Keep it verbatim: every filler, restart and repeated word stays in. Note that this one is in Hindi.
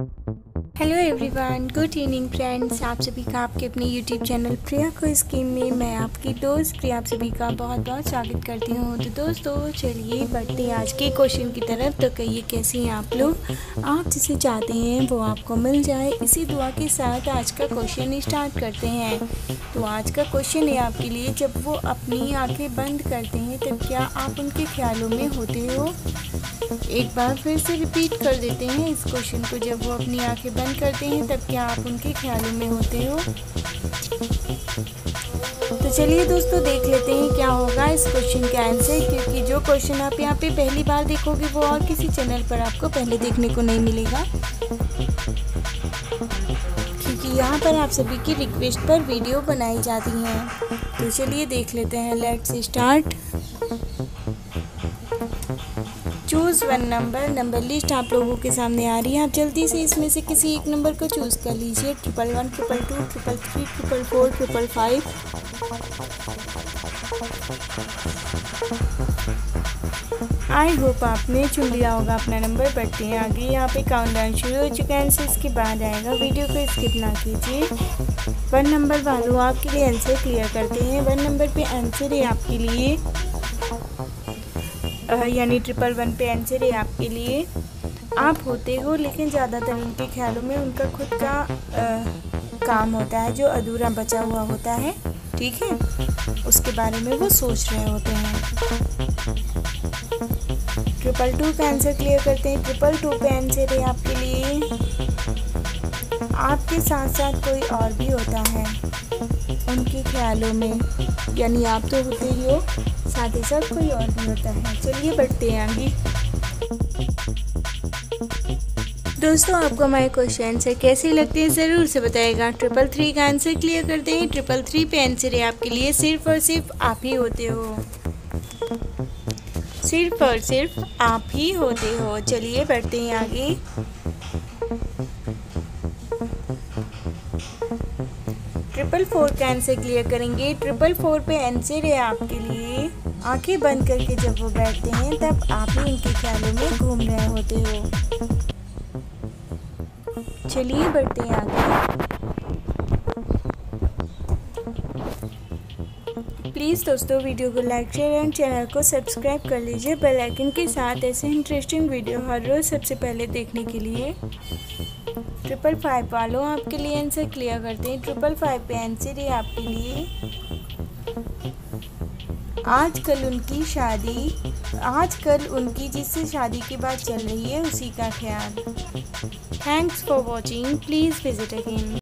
Hello everyone, good evening friends. आप सभी का आपके अपने यूट्यूब चैनल प्रिया को स्कीम में मैं आपकी दोस्त प्रिया आप सभी का बहुत बहुत स्वागत करती हूँ। तो दोस्तों चलिए बढ़ते हैं आज के क्वेश्चन की तरफ। तो कहिए कैसे हैं आप लोग। आप जिसे चाहते हैं वो आपको मिल जाए, इसी दुआ के साथ आज का क्वेश्चन स्टार्ट करते हैं। तो आज का क्वेश्चन है आपके लिए, जब वो अपनी आँखें बंद करते हैं तब क्या आप उनके ख्यालों में होते हो। एक बार फिर से रिपीट कर देते हैं इस क्वेश्चन को, जब वो अपनी आंखें बंद करते हैं तब क्या आप उनके ख्यालों में होते हो। तो चलिए दोस्तों देख लेते हैं क्या होगा इस क्वेश्चन का आंसर, क्योंकि जो क्वेश्चन आप यहाँ पे पहली बार देखोगे वो और किसी चैनल पर आपको पहले देखने को नहीं मिलेगा, क्योंकि यहाँ पर आप सभी की रिक्वेस्ट पर वीडियो बनाई जाती हैं। तो चलिए देख लेते हैं, let's start. Choose one number. Number list आप लोगों के सामने आ रही है। आप जल्दी से इसमें से किसी एक नंबर को चूज़ कर लीजिए। Triple one, triple two, triple three, triple four, triple five. I hope आपने चुन लिया होगा अपना नंबर। बढ़ते हैं आगे। यहाँ पे काउंटडाउन शुरू हो चुका है, आंसर इसके बाद आएगा। वीडियो को स्किप ना कीजिए। वन नंबर वालों आपके लिए आंसर क्लियर करते हैं। वन नंबर पे आंसर है आपके लिए, यानी ट्रिपल वन पे आंसर है आपके लिए, आप होते हो लेकिन ज़्यादातर उनके ख्यालों में उनका खुद का आ, काम होता है जो अधूरा बचा हुआ होता है, ठीक है, उसके बारे में वो सोच रहे होते हैं। ट्रिपल टू का आंसर क्लियर करते हैं। ट्रिपल टू पे आंसर है आपके लिए, आपके साथ साथ कोई और भी होता है उनके ख्यालों में, यानी आप तो होते ही हो, साथ ही साथ कोई और भी होता है। चलिए बढ़ते हैं आगे। दोस्तों आपको हमारे क्वेश्चन से कैसे लगते हैं ज़रूर से बताइएगा। ट्रिपल थ्री का आंसर क्लियर करते हैं। ट्रिपल थ्री पे आंसर है आपके लिए, सिर्फ और सिर्फ आप ही होते हो, सिर्फ और सिर्फ आप ही होते हो। चलिए बढ़ते हैं आगे। ट्रिपल फोर का आंसर क्लियर करेंगे। ट्रिपल फोर पे आंसर है आपके लिए, आंखें बंद करके जब वो बैठते हैं तब आप ही उनके ख्यालों में घूम रहे होते हो। चलिए बढ़ते हैं आगे। प्लीज़ दोस्तों वीडियो को लाइक शेयर एंड चैनल को सब्सक्राइब कर लीजिए बेल आइकन के साथ, ऐसे इंटरेस्टिंग वीडियो हर रोज़ सबसे पहले देखने के लिए। ट्रिपल फाइव वालों आपके लिए आंसर क्लियर करते हैं। ट्रिपल फाइव पे आंसर है आपके लिए, आजकल उनकी शादी आजकल उनकी जिससे शादी की बात चल रही है उसी का ख्याल। Thanks for watching, please visit again.